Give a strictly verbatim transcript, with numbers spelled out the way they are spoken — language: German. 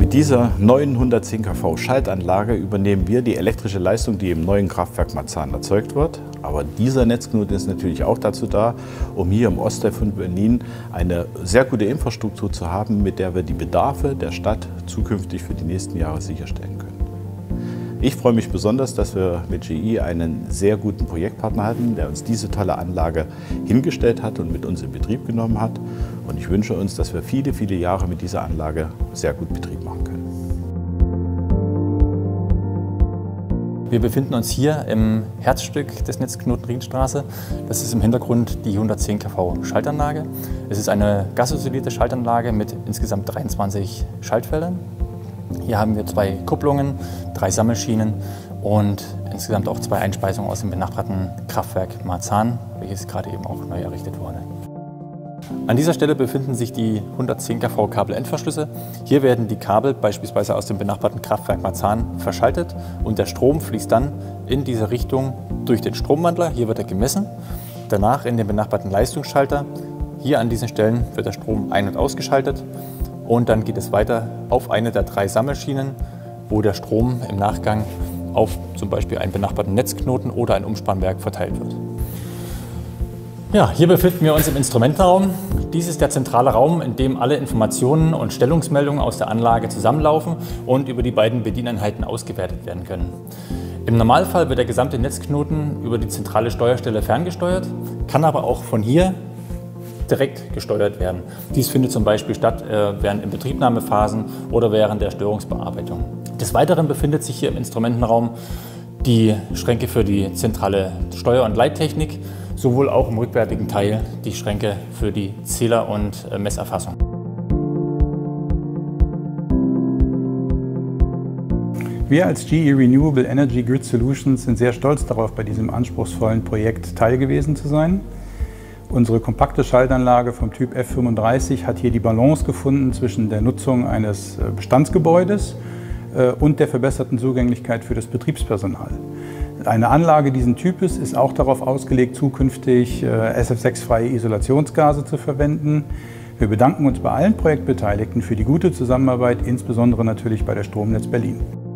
Mit dieser neuen hundertzehn Kilowatt Schaltanlage übernehmen wir die elektrische Leistung, die im neuen Kraftwerk Marzahn erzeugt wird. Aber dieser Netzknoten ist natürlich auch dazu da, um hier im Ostteil von Berlin eine sehr gute Infrastruktur zu haben, mit der wir die Bedarfe der Stadt zukünftig für die nächsten Jahre sicherstellen können. Ich freue mich besonders, dass wir mit G E einen sehr guten Projektpartner hatten, der uns diese tolle Anlage hingestellt hat und mit uns in Betrieb genommen hat. Und ich wünsche uns, dass wir viele, viele Jahre mit dieser Anlage sehr gut Betrieb machen können. Wir befinden uns hier im Herzstück des Netzknoten Rienstraße. Das ist im Hintergrund die hundertzehn Kilowatt Schaltanlage. Es ist eine gasisolierte Schaltanlage mit insgesamt dreiundzwanzig Schaltfeldern. Hier haben wir zwei Kupplungen, drei Sammelschienen und insgesamt auch zwei Einspeisungen aus dem benachbarten Kraftwerk Marzahn, welches gerade eben auch neu errichtet wurde. An dieser Stelle befinden sich die hundertzehn Kilowatt Kabelendverschlüsse. Hier werden die Kabel beispielsweise aus dem benachbarten Kraftwerk Marzahn verschaltet und der Strom fließt dann in diese Richtung durch den Stromwandler. Hier wird er gemessen. Danach in den benachbarten Leistungsschalter. Hier an diesen Stellen wird der Strom ein- und ausgeschaltet. Und dann geht es weiter auf eine der drei Sammelschienen, wo der Strom im Nachgang auf zum Beispiel einen benachbarten Netzknoten oder ein Umspannwerk verteilt wird. Ja, hier befinden wir uns im Instrumentenraum. Dies ist der zentrale Raum, in dem alle Informationen und Stellungsmeldungen aus der Anlage zusammenlaufen und über die beiden Bedieneinheiten ausgewertet werden können. Im Normalfall wird der gesamte Netzknoten über die zentrale Steuerstelle ferngesteuert, kann aber auch von hier direkt gesteuert werden. Dies findet zum Beispiel statt äh, während Inbetriebnahmephasen oder während der Störungsbearbeitung. Des Weiteren befindet sich hier im Instrumentenraum die Schränke für die zentrale Steuer- und Leittechnik, sowohl auch im rückwärtigen Teil die Schränke für die Zähler- und äh, Messerfassung. Wir als G E Renewable Energy Grid Solutions sind sehr stolz darauf, bei diesem anspruchsvollen Projekt teil gewesen zu sein. Unsere kompakte Schaltanlage vom Typ F fünfunddreißig hat hier die Balance gefunden zwischen der Nutzung eines Bestandsgebäudes und der verbesserten Zugänglichkeit für das Betriebspersonal. Eine Anlage diesen Types ist auch darauf ausgelegt, zukünftig S F sechs-freie Isolationsgase zu verwenden. Wir bedanken uns bei allen Projektbeteiligten für die gute Zusammenarbeit, insbesondere natürlich bei der Stromnetz Berlin.